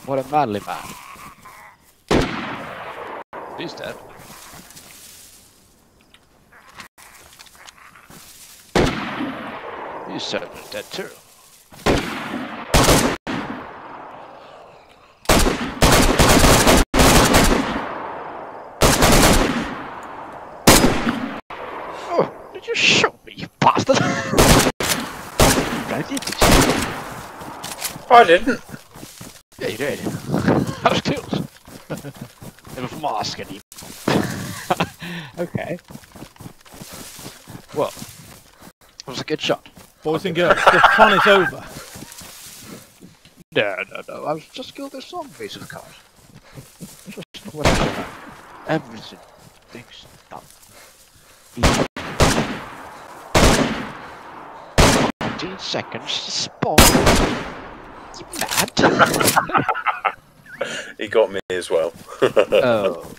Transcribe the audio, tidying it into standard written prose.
What a manly man. He's dead. He's certainly dead too. Oh, did you shoot me, you bastard? I didn't. Yeah, you did. I was killed. Never from asking you. Okay. Well, it was a good shot. Boys and girls, the fun is over. No. I was just killed this zombies of course. Just whatever. Everything. Things done. 19 seconds to spawn. You mad? He got me as well. Oh.